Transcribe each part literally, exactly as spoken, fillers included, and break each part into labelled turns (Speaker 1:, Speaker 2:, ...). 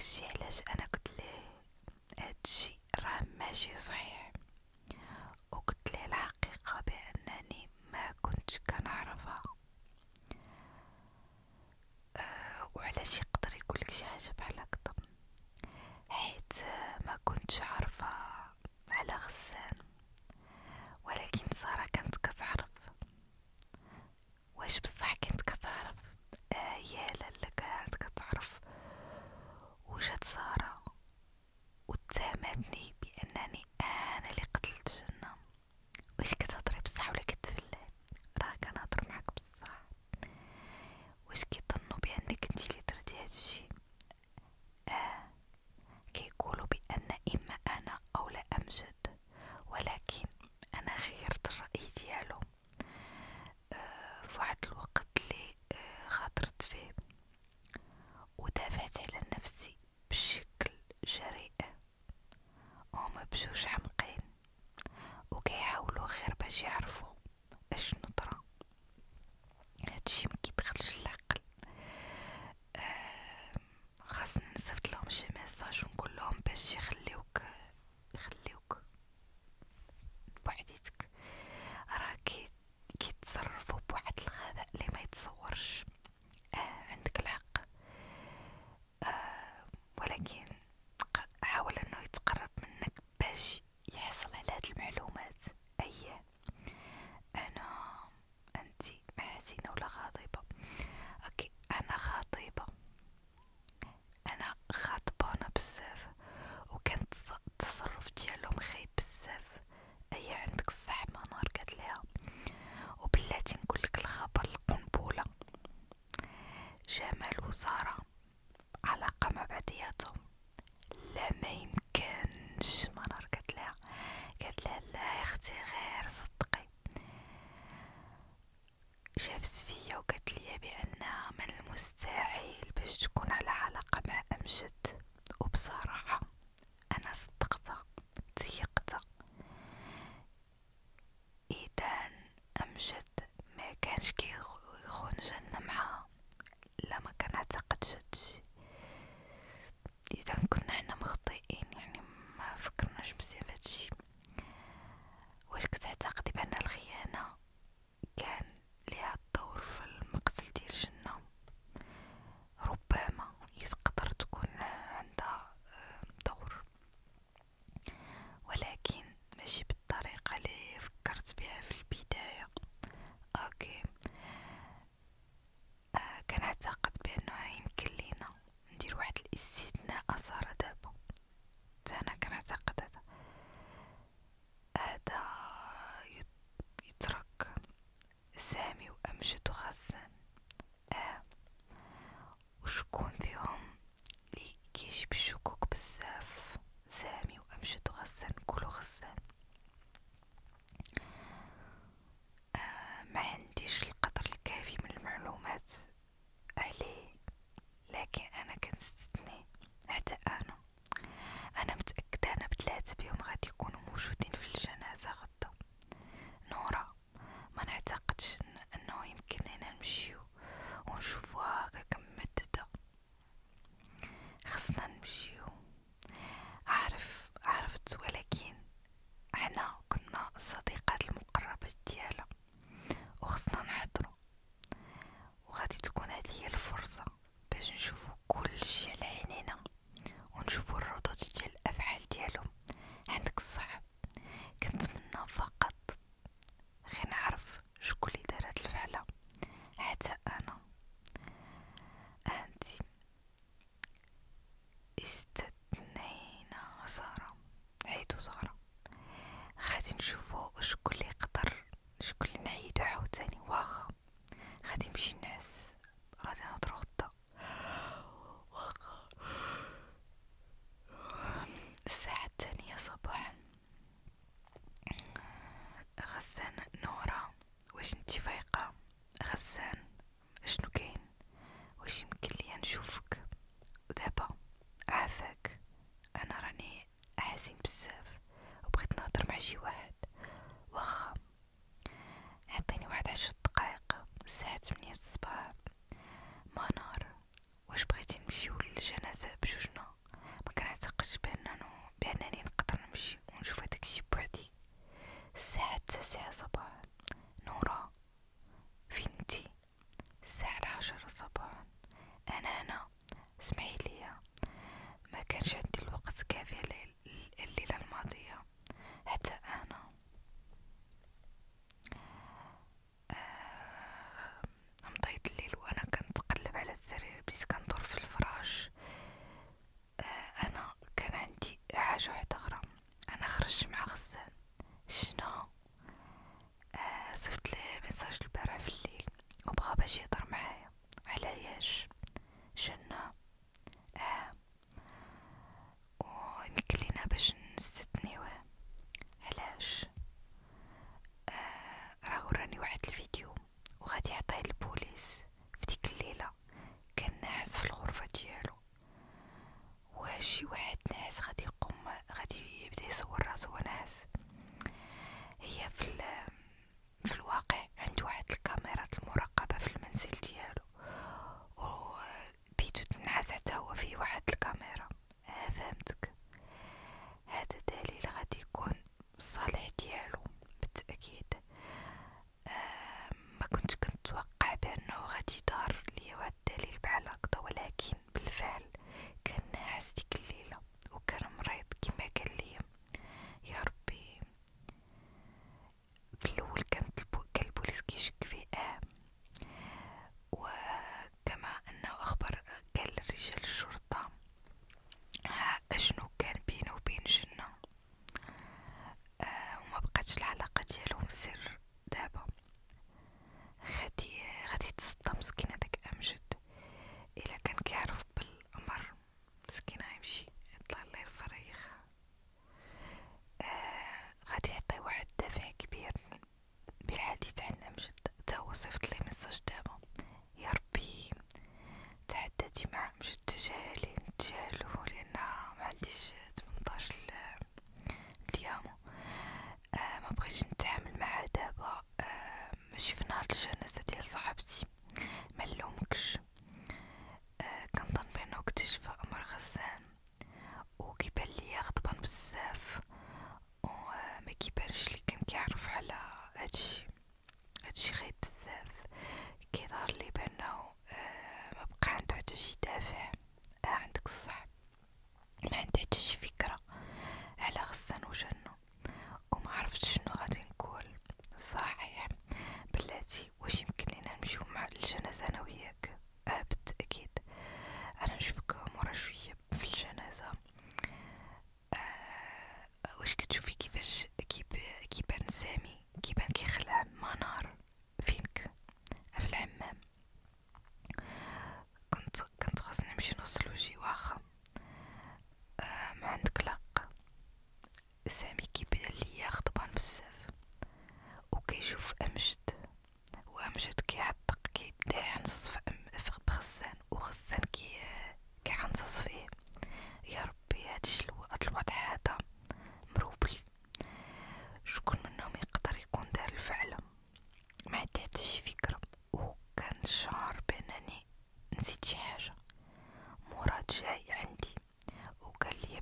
Speaker 1: داكشي علاش انا قلت ليه هادشي راه ماشي صحيح، وقلت ليه الحقيقة بانني ما كنتش كنعرفها. أه وعلاش يقدر يقولك شي حاجة بحال هكدا؟ حيت ما كنتش عارفة على غسان، ولكن سارة كانت كتعرف. واش بصح كانت كتعرف؟ آه يا لالا كانت كتعرف. وجات سارة واتهمتني بانني انا اللي قتلت جنة. واش كتهضري بصح ولا كتفلي؟ راه كنهضر معاك بصح. واش كيظنوا بانك انتي اللي درتي هادشي؟ اه كيقولوا بان اما انا او لا امجد، ولكن انا غيرت الراي ديالو آه فواحد الوقت اللي آه خاطرت فيه، ودافعت على نفسي بشكل جريء. هما بجوج حمقين وكيحاولوا غير باش يعرفوا اشنو طرا. هادشي مكيدخلش للعقل. آه خاصني نصيفط لهم شي ميساج ونقول لهم باش يخليوك يخليوك بوحديتك. راه كي كيتصرفوا بواحد الغباء اللي ما يتصورش. آه عندك الحق. آه ولكن حاول انه يتقرب منك باش يحصل على هاد المعلومات. اييه انا انتي حزينة ولا غاضبة؟ اوكي انا خطيبة، انا غضبانة بزاف، وكان التصرف ديالهم خايب بزاف. اي عندك الصح ما نهار قالت ليها. وبلاتي نقولك الخبر القنبلة، جمال وسارة علاقة مع بعضياتهم. لا ما يمكنش. ما نهار قالت لها قالت لها لا يا اختي غير صدقي. شافت فيا وقالت لي بان من المستحيل باش تكون على علاقة مع امجد. وبصراحة انا صدقتها تيقتها. اذا امجد ما كانش كيخون جنة معها، لا ما كنعتقدش هادشي. اذا كنا حنا مخطئين، يعني ما فكرناش مزيان فهادشي. واش كتعتقدي بان الخيانة كان ليها الدور في المقتل ديال جنة؟ ربما يقدر تكون عندها دور، ولكن ماشي بالطريقة اللي فكرت بها في البداية. اوكي آه كنعتقد بانه يمكن لينا ندير واحد الاستثناء صار دابا. انا كنعتقد هذا هذا يترك سامي وامجد وغسان. اه وشكون فيهم اللي كيجيب الشكوك بزاف؟ سامي وامجد وغسان. نقولو غسان. آه ما عنديش القدر الكافي من المعلومات عليه، لكن انا كنستثني. حتى انا انا متاكده انا بثلاثه بيهم غادي يكونوا موجودين في الجنازه غدا. نورا ما نعتقدش إن انه يمكن لنا نمشيو ونشوفوها هكاك ممدده. خصنا نمشيو. عارف عرفت، ولكن احنا كنا الصديقات المقربات ديالها وخصنا نحضرو، وغادي تكون هذه هي الفرصة باش نشوفو كل شي على عينينا ونشوفو الردود ديال الافعال ديالهم. عندك الصح. كنتمنى فقط غير نعرف شكون اللي دار هاد الفعلة. حتى انا انتي استثنينا سارة. عيدو سارة. غادي نشوفو شكون اللي يقدر، شكون اللي نعيدو عاوتاني. واخا غادي نمشي نعس، غادي نهضرو غدا. واخا الساعة الثانية صباحا. غسان نورا واش انتي فايقة؟ غسان اشنو كاين؟ واش يمكن ليا نشوفك دابا؟ عافاك؟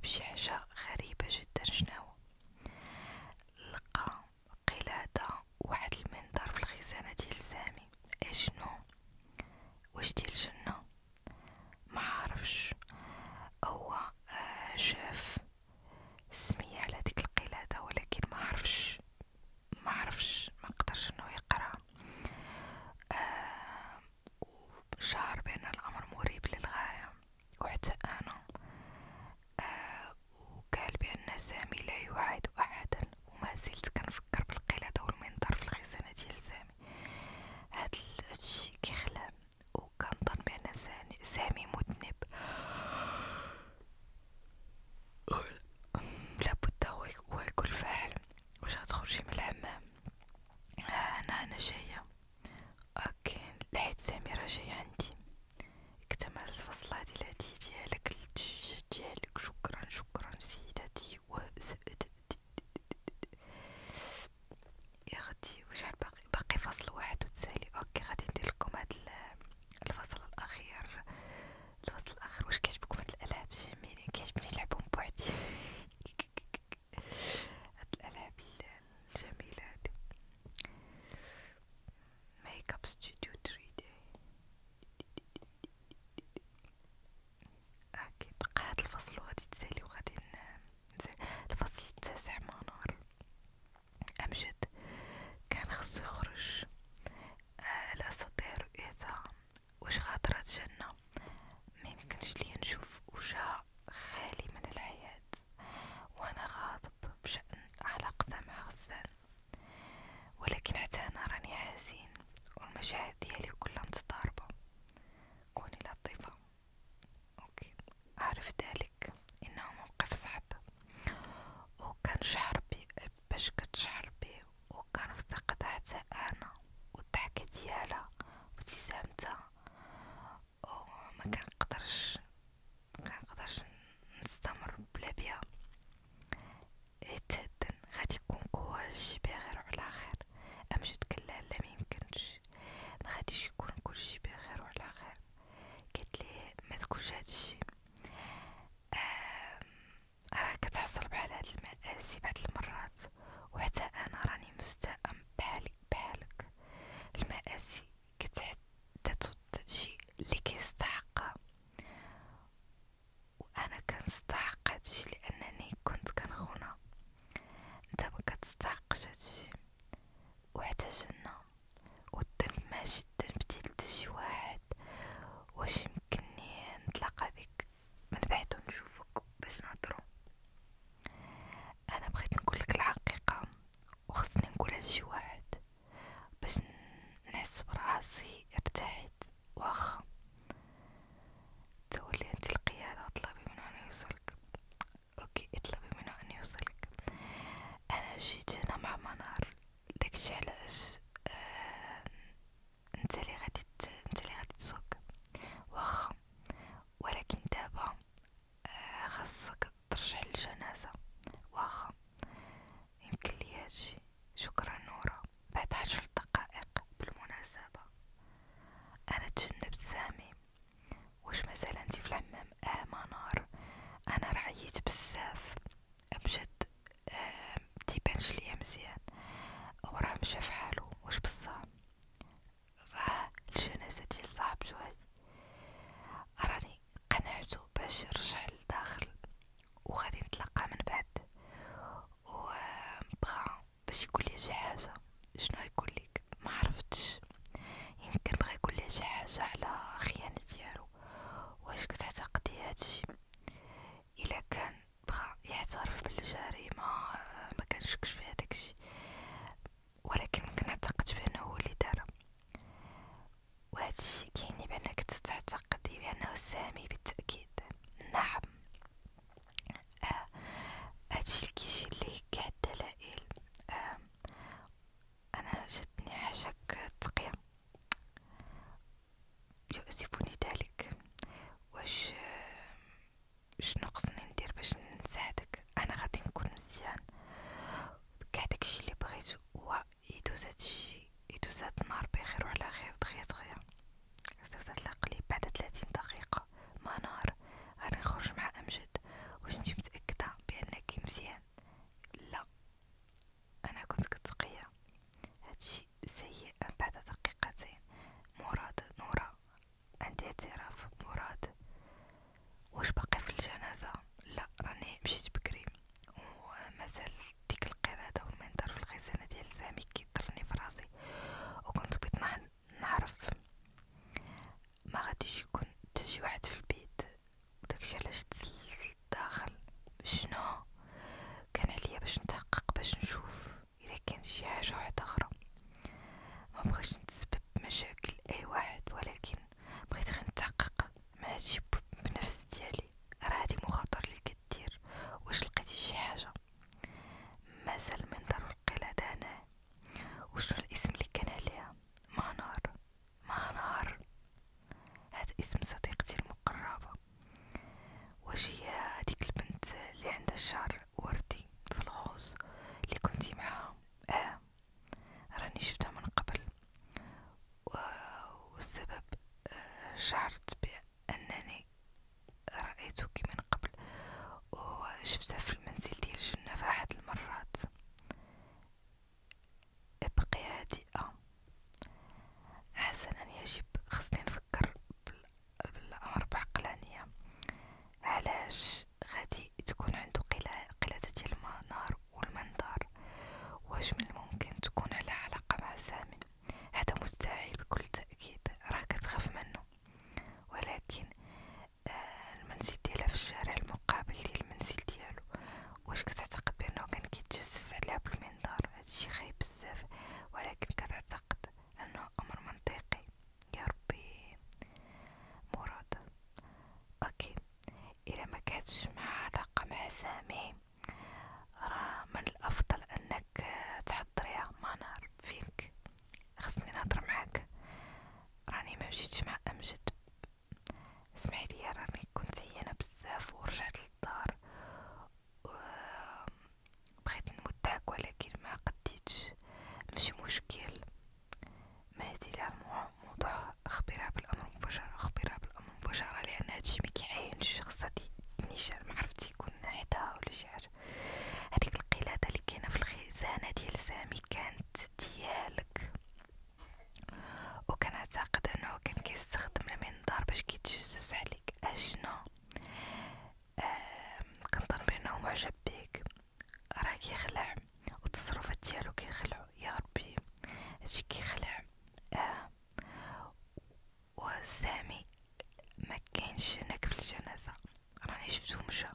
Speaker 1: بشي حاجة غريبة جدا. شنو لقى قلادة واحد المنظر في الخزانة ديال سامي. اشنو واش ديال الجنة ما عرفش. هو آه شاف السمية على ديك القلادة ولكن ما عرفش ما عرفش ما قدرش انه يقرا. آه وشعر بان الامر مريب للغاية وحتى انا. آه وقال بان سامي لا يوعد احدا، وما زلت كنفكر بالقلادة والمنظر في الخزانة ديال سامي. هاد الشي كيخلع، وكنظن بان سامي مذنب لابد هو يكون فاعل. واش غتخرجي من الحمام؟ ها انا انا جايه. اوكي لحيت سامي راه جاي عندي. اكتمل الفصل هادي الهدية ديالك للتشجيع ديالك. شكرا شكرا سيدتي وسادتي. يا اختي واش باقي باقي فصل واحد وتسالي. اوكي غادي ندير لكم هاد الفصل الاخير. الفصل الاخر واش كيعجبكم هاد الالعاب جميلين؟ كيعجبني نلعبهم بوحدي. هاد الالعاب الجميله هادي. ميك اب ستوديو ثري دي. اوكي بقى هاد الفصل وغادي تسالي وغادي نزيد الفصل التاسع. منار امجد كان خصو يخرج. آه لا استطيع رؤيتها. واش غادرة جنة؟ ميمكنش ليا نشوف وجه خالي من الحياة وانا غاضب بشأن علاقته مع غسان، ولكن حتى انا راني حزين والمشاعر ديالي كلها متضاربة. كوني لطيفة. اوكي اعرف ذلك انه موقف صعب، وكان شعر بي باش كتشعر بيه، وكان افتقد حتى انا والضحكة ديالها وابتسامتها، وما كنقدرش مكنقدرش نستمر بلا بيها. يتهدن غادي يكون كلشي بخير وعلى خير. امجد قالها لا ميمكنش، ما غاديش يكون كلشي بخير وعلى خير. قالت ليه ما تقولش هادشي. راه كتحصل بحال هاد المآسي بعض المرات، وحتى انا راني مستاءم بحالي بحالك. المآسي كتحدد هادشي اللي كيستحقها، وانا كنستحق هادشي لانني كنت كنخونها. انت ما كتستحقش هادشي. وحتى جنة والذنب ماشي الذنب ديال شي واحد. واش يمكنني نتلاقى بك من بعد ونشوفك باش نهضرو؟ انا بغيت نقولك الحقيقة وخصني نقولها لشي واحد باش نحس براسي ارتحت. واخا تولي انت القيادة اطلبي منه ان يوصلك. اوكي اطلبي منه ان يوصلك. انا جيت هنا مع منار داكشي علاش آه انت اللي غادي انت اللي غادي تسوق. واخا ولكن دابا آه خاصك ترجع للجنازة. واخا يمكن لي هادشي. شكرا نورا. بعد عشر دقائق بالمناسبة انا تجنبت سامي. واش مازال انتي في الحمام؟ اه منار انا رعيت بزاف بجد. آه متيبانش ليا مزيان وراه مشى فحالو. واش بصح راه الجنازة ديال صاحب جواد راني قنعتو باش يرجع للداخل وغادي نتلاقى من بعد، وبغا باش يقول لي شي حاجه. شنو يقول لك؟ ما عرفتش. يمكن بغا يقول لي شي حاجه على خيانه ديالو. واش كتعتقدي هادشي؟ الا كان بغا يعترف بالجريمه ما كنشكش في هداك الشيء، ولكن ما كنعتقدش بانه هو اللي دار. وهادشي كيعني بانك تعتقدي بانه سامي بالتاكيد. نعم عرفتيش علاش تسللتي للداخل؟ شنو كان عليا باش نتحقق، باش نشوف الا كان شي حاجه واحده اخرى. ما بغيتش نتسبب مشاكل اي واحد، ولكن بغيت غير نتحقق من هادشي بنفس ديالي. راه هادي مخاطره اللي كدير. واش لقيتي شي حاجه؟ مازال المنظر والقلادة هنا. وشنو الاسم اللي كان عليها؟ منار. منار هذا اسم صديقتي المقربة. واش هي هذيك البنت اللي عندها الشعر وردي في الغوز اللي كنتي معاها؟ اه، راني شفتها من قبل، والسبب آه شعرت بأنني رأيتك من قبل، وشفتها في المنزل ديال الجنة في أحد المرات. ابقي هادئة. حسنا، يجب خصني نفكر بالأمر بعقلانية. علاش غادي تكون عنده قلادة ديال المنار والمنظار؟ واش من الممكن تكون على علاقة مع سامي؟ هذا مستحيل بكل تأكيد، راه كتخاف منه. ولكن آه المنزل ديالها في الشارع المقابل ديال المنزل ديالو، واش كتعتقد بانه كان كيتجسس عليها بالمنظار؟ هادشي خايب بزاف، ولكن كنعتقد انه امر منطقي. يا ربي مراد. اوكي، الا ما كانتش مع علاقه مع سامي، راه من الافضل انك تحضريها. ما نعرف فيك، خصني نهضر معاك. راني ما مشيتش مع امجد، اسمعي لي، راني كنت عيانه بزاف ورجعت للدار، بغيت نودعك ولكن ما قديتش. ماشي مشكل، ما هدي لها الموضوع، خبرها بالامر مباشره، خبرها بالامر مباشره، لان هادشي مكيعينش الشخص هادي نيشان، ما عرفتي يكون حداها ولا شي حاجه. هاديك القلاده اللي كاينه في الخزانه ديال سامي كانت ديالك، وكنعتقد انه كان كيستخدم المنظار باش كيتجسس عليك. اشنو؟ كنظن بانه معجب بيك، راه كيخلع، والتصرفات ديالو كيخلعو. يا ربي هادشي كيخلع. آه. وسامي ما كاينش هناك في الجنازه، راني شفتو مشى.